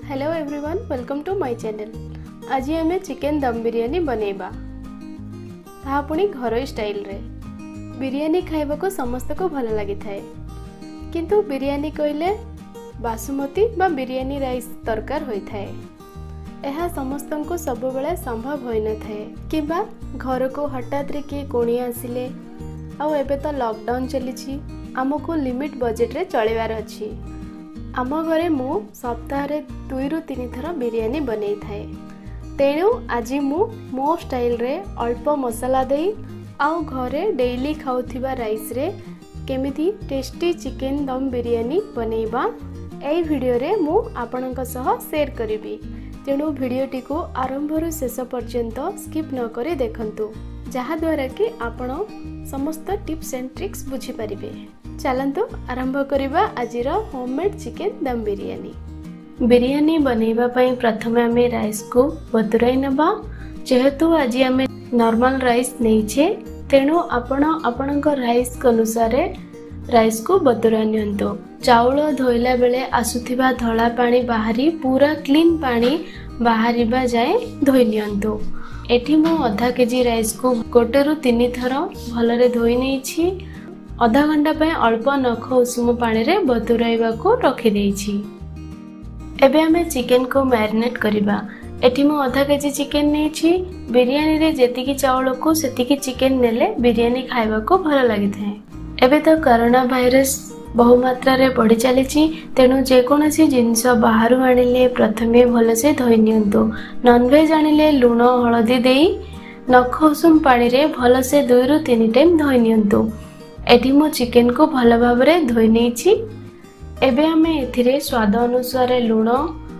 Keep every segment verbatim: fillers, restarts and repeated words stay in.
Hello everyone, welcome to my channel. आज आम chicken दम बिरयानी बनैबा, ताहा पुणी घरोई स्टाइल रे। बिरयानी खाइबा को समस्त को भल लगी थाए, किंतु बिरयानी कहले बासुमती बा बिरयानी राइस दरकार होई थाए। यह समस्त को सब बेले संभव होई न थाए, किबा घर को हठात रे किए कोणी आसिले आउ एबे तो लॉकडाउन चली, आमको लिमिट बजेट रे चलेबार अछि। आम घरे मु सप्ताह रे दुई रु तीन थर बिरयानी बनै थाए। तेणु आज मु मो स्टाइल रे अल्प मसाला देई आउ घरे डेली खाउथिबा राइस रे केमिति टेस्टी चिकेन दम बिरयानी बनैबा एई वीडियो रे मु आपनक सह शेयर करिबी। तेणु वीडियोटी को आरंभ रु शेष पर्यंत स्किप न करे देखंतु, जहा द्वारा कि आपण समस्त टिप्स एंड ट्रिक्स बुझी परिबे। चलंतु आरंभ करिबा आजिर होममेड चिकेन दम बिरयानी। बिरयानी बनैबा पई प्रथमे आमे राइस को बतुराई नबा। जेहेतु आज आमे नॉर्मल राइस नैछे, तेणु आपण आपणक राइस अनुसार राइस को बतुरा नियंतु। चाउल धोइला बेले आसुथिबा धला पानी बाहरी पूरा क्लीन पानी बाहरिबा जाए धोइ नियंतु। एठी मु आधा केजी राइस को गोटे रु तीन थर भलरे धोइ नेछि। आधा घंटा पे अल्प नख उषुम पानी रे बतुराइबा को रखि देछि। एबे हमें चिकेन को मैरिनेट करिबा। एठी मु आधा केजी चिकेन नेछि। बिरयानी रे जेतिकी चावल को सेतिकी चिकेन नेले बिरयानी खाइबा को भल लागि थाए। एबे तो कोरोना वायरस बहु मात्रा रे बढ़ी चलीछि, तेणु जे कोनोसी जिंस बाहरु आनिले प्रथमे भल से धोइ नियंतु। नॉन वेज आनिले लूण हळदी देई नख उषुम पानी रे भल से दुई रु तीन टाइम धोइ नियंतु। एठी मो चिकेन को भल भाबरे धोइ नेछि। एबे हमें एथिरे स्वाद अनुसार लूण,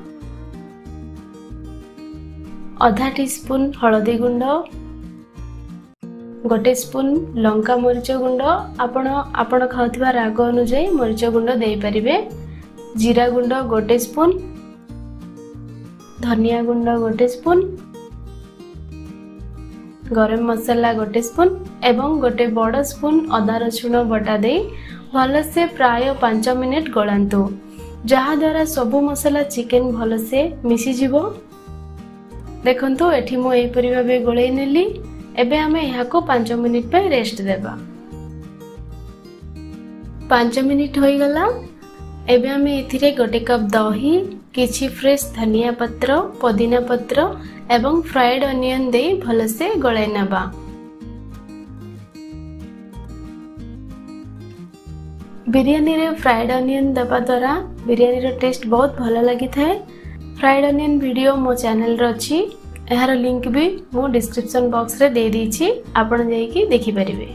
आधा टीस्पून हळदी गुंड, गोटे स्पून लंका मरीच गुंड, आपण आपण खाउथिबा राग अनुसार मरीच गुंड देई परिबे। जीरा गुंड गोटे स्पून, धनिया गुंड गोटे स्पून, गरम मसाला गोटे स्पून एवं गोटे बड़ स्पून अदा रसुण बटा दे भल से प्राय पांच मिनिट गलांतु, जहा द्वारा सबु मसाला चिकेन भल से मिसी जिवो। देखंतु एठी मो एई परि भाबे गळै नेली। एबे हमें यहाँ को पांच मिनिट पे रेस्ट देबा। पांच मिनिट होई गला। एबे हमें एथिरे गोटे कप दही, किछि फ्रेश धनिया पत्र, पुदीना पत्र एवं फ्राइड अनियन दे भल से गळै नबा। बिरयानी रे फ्राइड अनियन दबा द्वारा बिरयानी रो टेस्ट बहुत भल लागि थाए। फ्राइड अनियन वीडियो मो चैनल रे अछि, एहार लिंक भी मो डिस्क्रिप्शन बॉक्स रे दे दीछि, आपण जाई कि देखि परिबे।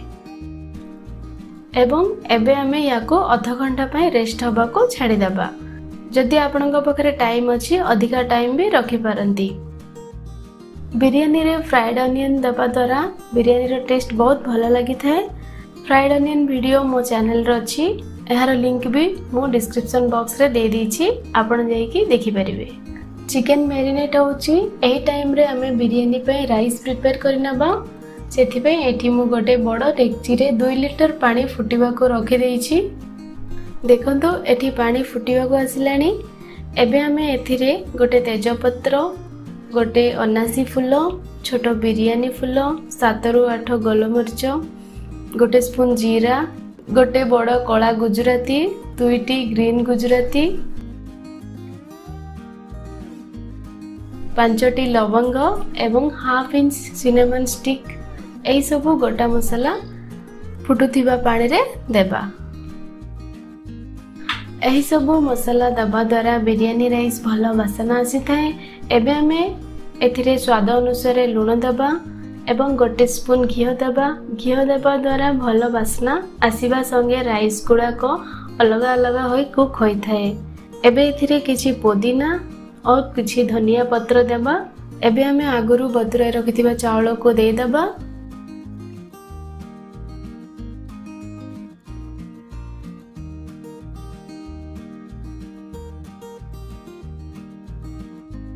एवं एबे हमें याको आधा घंटा पय रेस्ट हबा को छाडी दबा। जदि आपनका पखरे टाइम अछि अधिका टाइम भी रखि पारंती। बिरयानी रे फ्राइड अनियन दबा द्वारा बिरयानी रो टेस्ट बहुत भल लागि थाए। फ्राइड अनियन वीडियो मो चैनल रे अछि, एहार लिंक भी मो डिस्क्रिप्शन बॉक्स रे दे दीछि, आपण जाई कि देखि परिबे। चिकेन मैरिनेट होछि। एही टाइम रे हमें बिरयानी पे राइस प्रिपेयर करि नबा। सेथि पे एठी मु गोटे बड़ डेक्ची रे दो लिटर पानी फुटिबा को रखि देछि। देखंतु एठी पानी फुटिबा को आसिलानी। एबे हमें एथिरे गोटे तेजपत्र, गोटे अनासी फूल, छोट बिरयानी फूल, सात रु आठ गोलमरिच, गोटे स्पून जीरा, गोटे बड़ कला गुजराती, दुईटी ग्रीन गुजराती, पांचटी लवंग एवं हाफ इंच सिनेमन स्टिक, एई सब गोटा मसाला फुटुथिबा पानी रे देबा। एही सब मसाला दबा द्वारा बिरयानी राइस भल वासना आसी थाए। एबे हमें एथिरे स्वाद अनुसार लूण दबा एवं गोटे स्पून घी दबा। घी दबा द्वारा भल वासना आसीबा संगे राइस गुड़ा को अलग अलग होई कुक होई थाए। एबे एथिरे किछि पुदीना और किछि धनिया पत्र देबा। एबे हमें आगुरु बतुराई रखिथिबा चावल को दे दबा।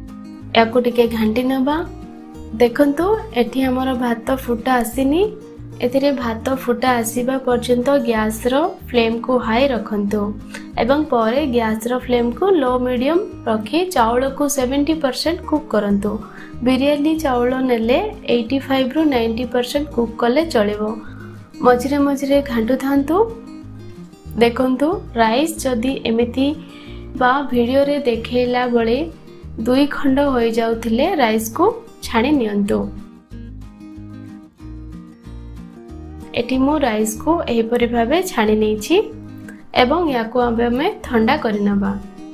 याको टिके घांटी नबा। देखंतु एठी हमर भात फुटा आसीनी। एथिरे भात फुटा आसीबा पर्यंत गैस रो फ्लेम को हाई रखंतु एवं परे गैस रो फ्लेम को लो मीडियम रखी चावल को सेवेंटी परसेंट कुक करंतु। बिरयानी चावल नेले एटी फाइव रु नाइंटी परसेंट कुक कले चलेबो। मझिरे मझिरे घांटू थांतु। देखंतु राइस जदि एमिति बा वीडियो रे देखेला बळे दुई खंड होई जाउथिले राइस को छाणी नियंतु। एटी मो राइस को एहिपरि भाबे छाणी नेछि एवं याको आबे ठंडा करिनबा।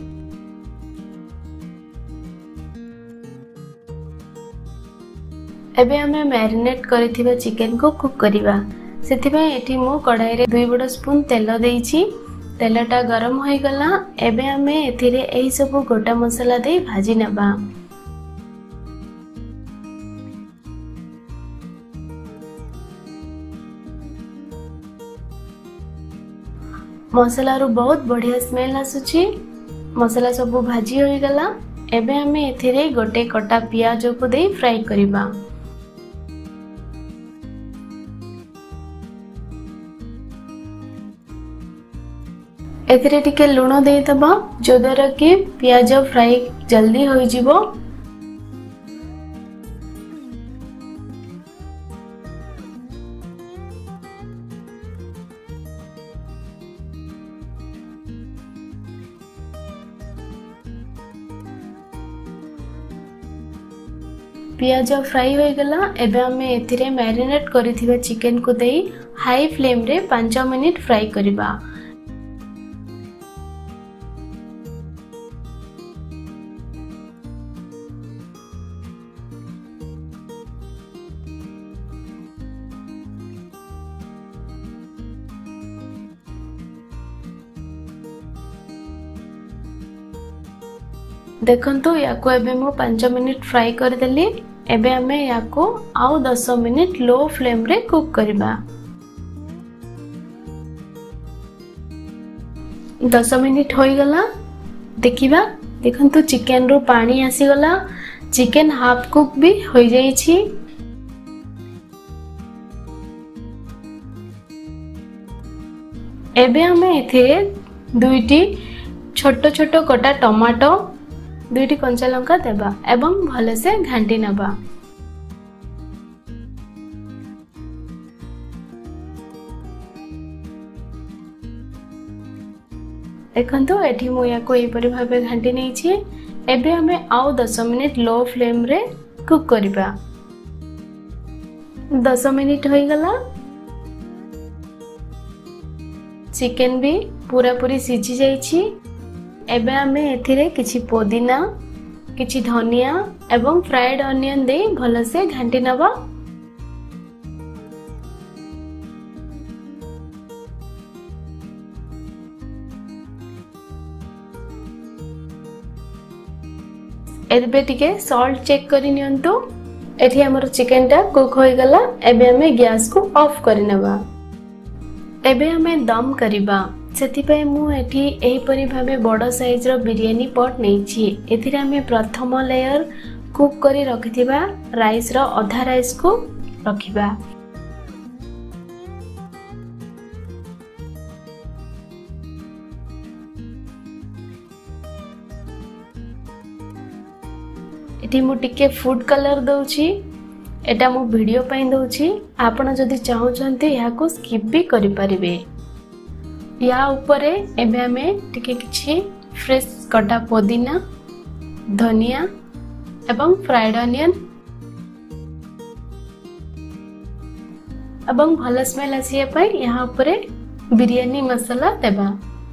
एबे हमें मैरिनेट करिथिबा चिकन को कुक करिबा। सेथिबे एठी मो कढ़ाई रे दुई बड़ स्पून तेल देइछि। तेलटा गरम होई गला। एबे हमें एथिरे एही सब गोटा मसाला दे भाजी नबा। मसाला रो बहुत बढ़िया स्मेल आसुछि। मसाला सब भाजी होई गला। एबे हमें एथिरे गोटे कटा पियाज को दे फ्राई करिबा। एथिरे टिके लूण दे दबा जो द्वारा कि पियाज फ्राई जल्दी होई जिवो। पियाज फ्राई हो गला। एबे हमें एथिरे मैरिनेट करिथिबा चिकन को दे हाई फ्लेम रे पाँच मिनिट फ्राई करिबा। देखंतु याको एबे मो पाँच मिनिट फ्राई कर देली। एबे हमें याको आउ दस मिनिट लो फ्लेम रे कुक करिबा। दस मिनिट होई गला। देखिबा देखंतु चिकन रो पानी आसी गला। चिकन हाफ कुक भी होई जाई छी। एबे हमें एथे दुईटी छोट छोट कटा टमाटो दुईटी कंचा लंका देबा एवं भले से घांटी नबा। देखंतु एठी मु याको एपरि भाबे घांटी नै छी। एबे हमें आउ दस मिनिट लो फ्लेम रे कुक करिबा। दस मिनिट होई गला। चिकन भी पूरा पूरी सिझी जाई छी। एबे हमें एथिरे किछि पुदीना किछि धनिया एवं फ्राइड अनियन दे भल से घांटी नबा। एबे टिके सॉल्ट चेक करि नियंतु। एठी हमर चिकन टा कुक होई गला। एबे हमें गैस को ऑफ करि नबा। एबे हमें दम करिबा। सेथिपय मु एठी एही परि भाबे बड़ साइज रो बिरयानी पॉट नै छी। एथिरे हमें प्रथम लेयर कुक करी रखिथिबा राइस रो आधा राइस को रखिबा। एठी मु टिके फूड कलर दउची। एटा मु वीडियो पई दउची। आपण जदी चाहउचंती या को स्किप भी करि परिबे। या ऊपर एबे हमें टिके किछि फ्रेश कटा पुदीना धनिया एवं फ्राइड अनियन एवं भल स्मेल आसिया पई यहाँ ऊपर बिरयानी मसाला देबा।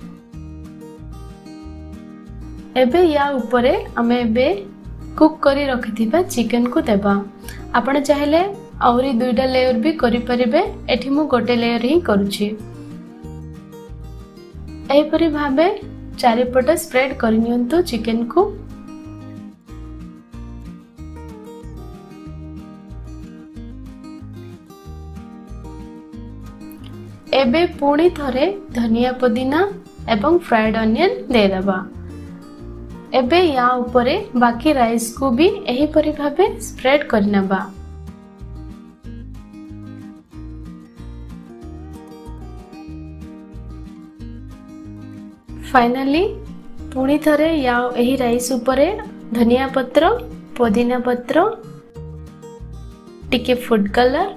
एबे या ऊपर हमें एबे कुक करी रखिथिबा चिकन को देबा। आपण चाहेले आउरी दुईटा लेयर भी करि परिबे। एठी मु गोटे लेयर ही करूची। एपरि भाबे चारिपट स्प्रेड करनियंतु चिकन को। एबे पुणी थरे धनिया पुदीना एवं फ्राइड अनियन दे दबा। एबे या ऊपर बाकी राइस को भी एही परि भाबे स्प्रेड करनबा। फाइनली पुणी थरे या एही राइस उपरे धनिया पत्र, पुदीना पत्र, टिके फूड कलर,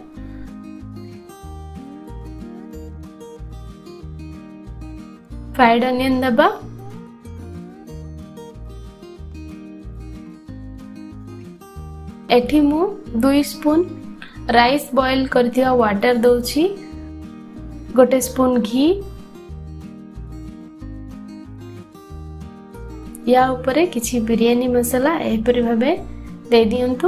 फ्राइड अनियन दबा, एठी मु दुई स्पून राइस बॉईल करथिया वाटर दउछि, गोटे स्पून घी, या ऊपर किछि बिरयानी मसाला एपरि भाबे दे दियंतु।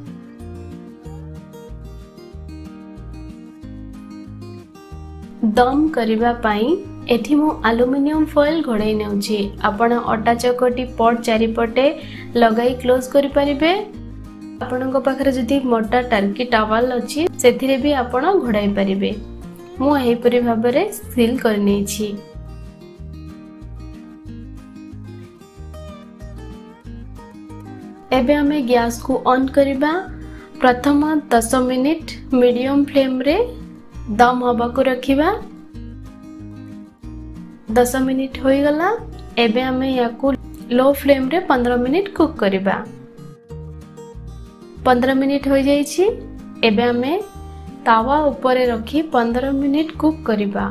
दम करिबा पाई एठी मु एल्युमिनियम फॉइल घोड़ाई नेउछि। आपण अटा चकटी पट चारिपटे लगाई क्लोज करि परिबे। आपणक पाखरे जदि मोटा टर्की टॉवल अछि सेथिरे भी आपण घोड़ाई परिबे। मु एहिपरि भाबरे सील करनी छी। एबे हमें गैस को ऑन करिबा। प्रथम दस मिनिट मीडियम फ्लेम रे दम हबा को रखिबा। दस मिनिट होई गला। एबे हमें याकू लो फ्लेम रे पंद्रह मिनिट कुक करिबा। पंद्रह मिनिट हो जाइछि। एबे हमें तावा ऊपर रखी पंद्रह मिनिट कुक करिबा।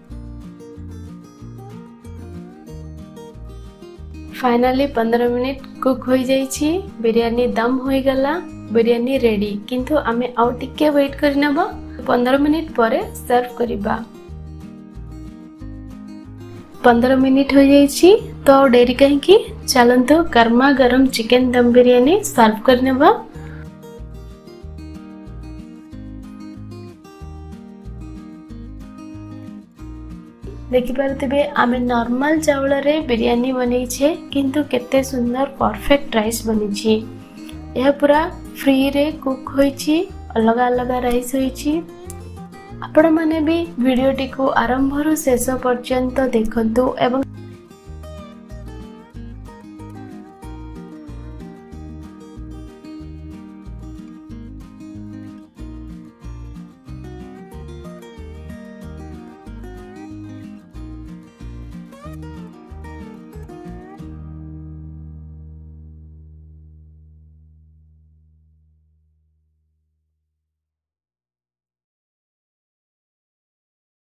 फाइनली पंद्रह मिनिट कुक हो जाइछि। बिरयानी दम हो गला। बिरयानी रेडी। किंतु आमे आउ टिके वेट करनेबा। पंद्रह मिनिट परे सर्व करिबा। पंद्रह मिनिट हो जाइछि तो डेरी कहीं की चलंतो गर्मा गरम चिकन दम बिरयानी सर्व करनेबा। देखि पारथिबे आमे नॉर्मल चावल रे बिरयानी बनै छे किंतु केते सुंदर परफेक्ट राइस बनी छी। यह पूरा फ्री रे कुक होई छी। अलग अलग राइस होई छी। आपण माने भी वीडियोटी को आरंभ रु शेष पर्यंत देखंतु एवं